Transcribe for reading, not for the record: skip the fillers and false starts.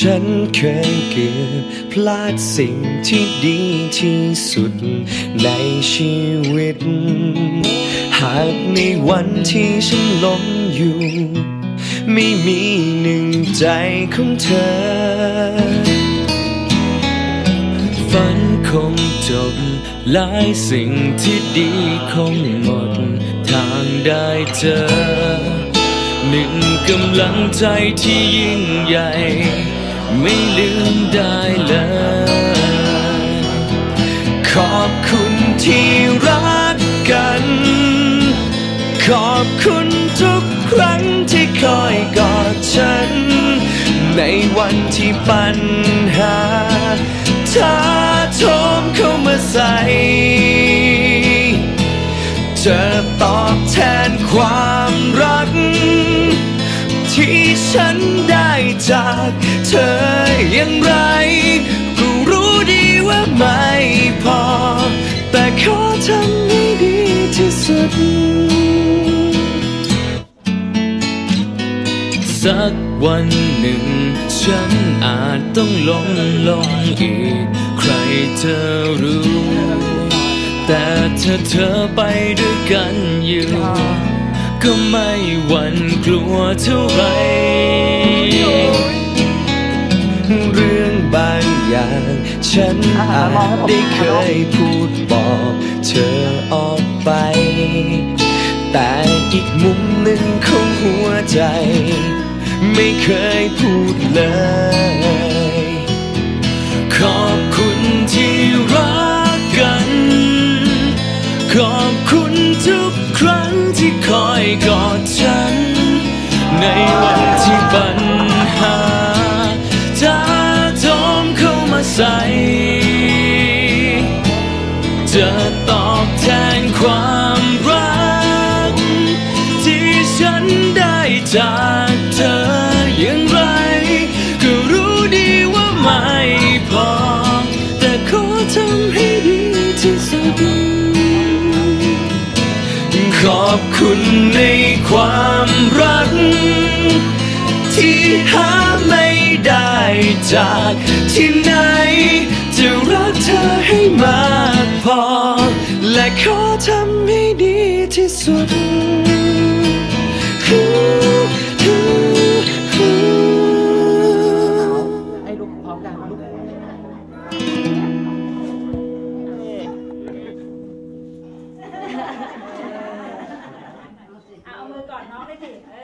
ฉันเคยเกือบพลาดสิ่งที่ดีที่สุดในชีวิตหากในวันที่ฉันล้มอยู่ไม่มีหนึ่งใจของเธอฝันคงจบหลายสิ่งที่ดีคงหมดทางได้เจอหนึ่งกำลังใจที่ยิ่งใหญ่ไม่ลืมได้เลยขอบคุณที่รักกันขอบคุณทุกครั้งที่คอยกอดฉันในวันที่ปัญหาถ้าโถมเข้ามาใส่จะตอบแทนความรักที่ฉันได้จากเธออย่างไรก็รู้ดีว่าไม่พอแต่ขอทำให้ดีที่สุดสักวันหนึ่งฉันอาจต้องล้มลงอีกใครจะรู้แต่ถ้าเธอไปด้วยกันอยู่ก็ไม่หวั่นกลัวเท่าไรเรื่องบางอย่างฉันอาจได้เคยพูดบอกเธอออกไปแต่อีกมุมหนึ่งของหัวใจไม่เคยพูดเลยขอบคุณที่รักกันขอบคุณทุกครั้งที่คอยกอดฉันในวันที่ปัญหาถ้าโถมเข้ามาใส่จะตอบแทนความรักที่ฉันได้จากเธออย่างไรก็รู้ดีว่าไม่พอแต่ขอทำให้ดีที่สุดขอบคุณในความรักที่หาไม่ได้จากที่ไหนจะรักเธอให้มากพอและขอทำให้ดีที่สุดให้ลุกพร้อมกันลุกเอามือก่อนน้องได้สิ